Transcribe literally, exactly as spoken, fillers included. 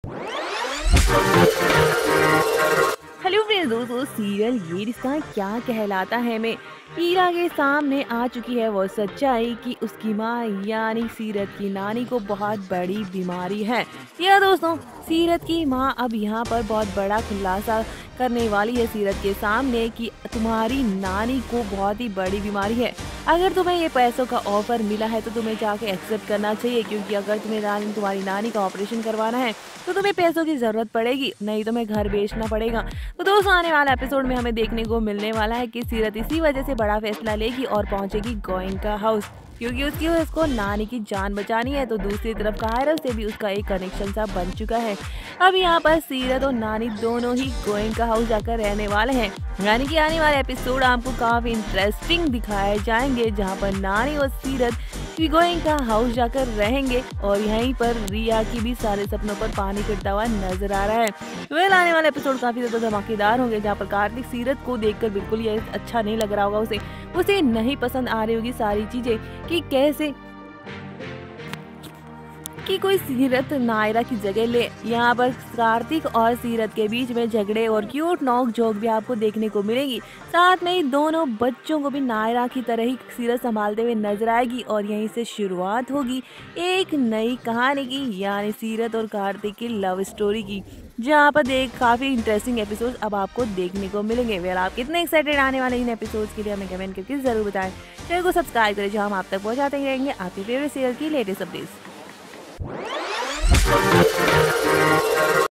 Hello friends, दोस्तों serial ये रिश्ता क्या कहलाता है में हीरा के सामने आ चुकी है वो सच्चाई कि उसकी माँ यानी सीरत की नानी को बहुत बड़ी बीमारी है। या दोस्तों, सीरत की माँ अब यहाँ पर बहुत बड़ा खुलासा करने वाली है सीरत के सामने कि तुम्हारी नानी को बहुत ही बड़ी बीमारी है। अगर तुम्हें ये पैसों का ऑफर मिला है तो तुम्हें जाके एक्सेप्ट करना चाहिए, क्योंकि अगर तुम्हें नानी तुम्हारी नानी का ऑपरेशन करवाना है तो तुम्हें पैसों की ज़रूरत पड़ेगी, नहीं तुम्हें घर बेचना पड़ेगा। तो दोस्तों, आने वाला एपिसोड में हमें देखने को मिलने वाला है कि सीरत इसी वजह से बड़ा फैसला लेगी और पहुंचेगी गोयनका हाउस, क्योंकि उसकी उसको नानी की जान बचानी है। तो दूसरी तरफ कायरव से भी उसका एक कनेक्शन सा बन चुका है। अब यहाँ पर सीरत और नानी दोनों ही गोयनका हाउस जाकर रहने वाले हैं। यानी कि आने वाले एपिसोड आपको काफी इंटरेस्टिंग दिखाए जाएंगे, जहाँ पर नानी और सीरत गोयनका हाउस जाकर रहेंगे और यहीं पर रिया की भी सारे सपनों पर पानी फिरता हुआ नजर आ रहा है। वेल, आने वाले एपिसोड काफी ज्यादा धमाकेदार होंगे, जहाँ पर कार्तिक सीरत को देखकर बिल्कुल ये अच्छा नहीं लग रहा होगा, उसे उसे नहीं पसंद आ रही होगी सारी चीजें कि कैसे कि कोई सीरत नायरा की जगह ले। यहाँ पर कार्तिक और सीरत के बीच में झगड़े और क्यूट नोक झोंक भी आपको देखने को मिलेगी। साथ में ही दोनों बच्चों को भी नायरा की तरह ही सीरत संभालते हुए नजर आएगी और यहीं से शुरुआत होगी एक नई कहानी की, यानी सीरत और कार्तिक की लव स्टोरी की, जहाँ पर देख काफी इंटरेस्टिंग एपिसोड अब आपको देखने को मिलेंगे। वेल, आप कितने एक्साइटेड आने वाले इन एपिसोड्स के लिए हमें कमेंट करके जरूर बताएं। चैनल को सब्सक्राइब करें, जो हम आप तक पहुँचाते ही रहेंगे आपके फेवरेट सीरियल की लेटेस्ट अपडेट्स।